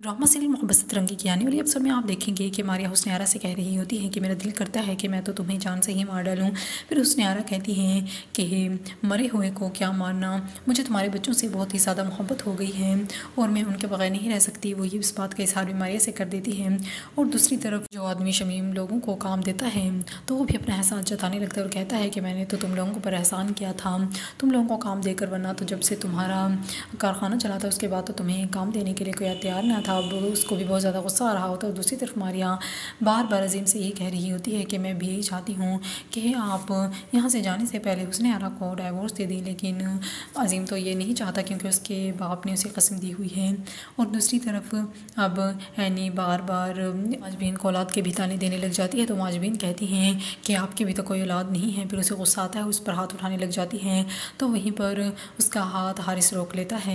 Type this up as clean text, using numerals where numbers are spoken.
Drama serial मोहब्बत सतरंगी की आने वाली एपिसोड में आप देखेंगे कि मारिया हुस्न से कह रही होती है कि मेरा दिल करता है कि मैं तो तुम्हें जान से ही मार डालूं। फिर हुस्न कहती हैं कि मरे हुए को क्या मारना, मुझे तुम्हारे बच्चों से बहुत ही ज़्यादा मोहब्बत हो गई है और मैं उनके बगैर नहीं रह सकती। वो ये इस बात का इजहार भी मारिया से कर देती है। और दूसरी तरफ जो आदमी शमीम लोगों को काम देता है तो वो भी अपना एहसान जताने लगता है और कहता है कि मैंने तो तुम लोगों पर एहसान किया था, तुम लोगों को काम देकर, वरना तो जब से तुम्हारा कारखाना चला था उसके बाद तो तुम्हें काम देने के लिए कोई तैयार ना था। अब उसको भी बहुत ज़्यादा गुस्सा आ रहा होता है। और दूसरी तरफ मारिया बार बार अजीम से यही कह रही होती है कि मैं भी यही चाहती हूँ कि आप यहाँ से जाने से पहले हुस्न आरा को डाइवोर्स दे दें, लेकिन अजीम तो ये नहीं चाहता क्योंकि उसके बाप ने उसे कसम दी हुई है। और दूसरी तरफ अब एनी बार बार माजबीन को औलाद के भी ताने देने लग जाती है। तो माजबीन कहती हैं कि आपकी भी तो कोई औलाद नहीं है। फिर उसे गुस्सा आता है, उस पर हाथ उठाने लग जाती हैं। तो वहीं पर उसका हाथ हारिस रोक लेता है।